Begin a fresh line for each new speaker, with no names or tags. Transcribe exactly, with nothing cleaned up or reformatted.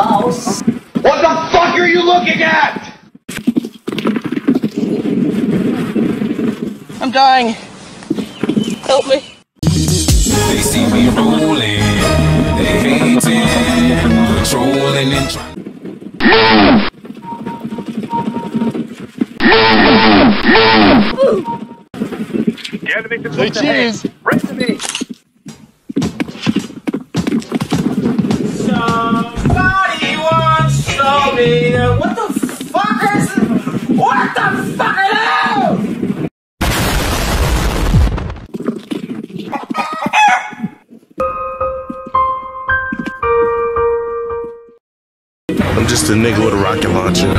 mouse.
What the fuck are you looking at?
I'm dying. Help me.
They see me rolling, they hating, patrolling and trying.
Say cheese.
Recipe.
Somebody once told me that what the fuck is what the fuck is
I'm just a nigga with a rocket launcher.